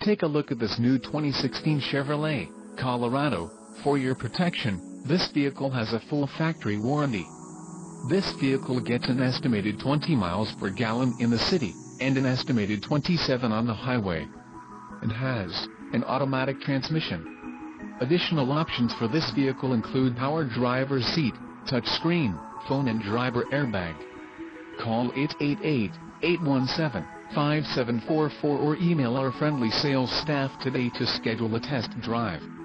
Take a look at this new 2016 Chevrolet Colorado. For your protection, this vehicle has a full factory warranty. This vehicle gets an estimated 20 miles per gallon in the city, and an estimated 27 on the highway. It has an automatic transmission. Additional options for this vehicle include power driver's seat, touchscreen, phone and driver airbag. Call 888-817-5744 or email our friendly sales staff today to schedule a test drive.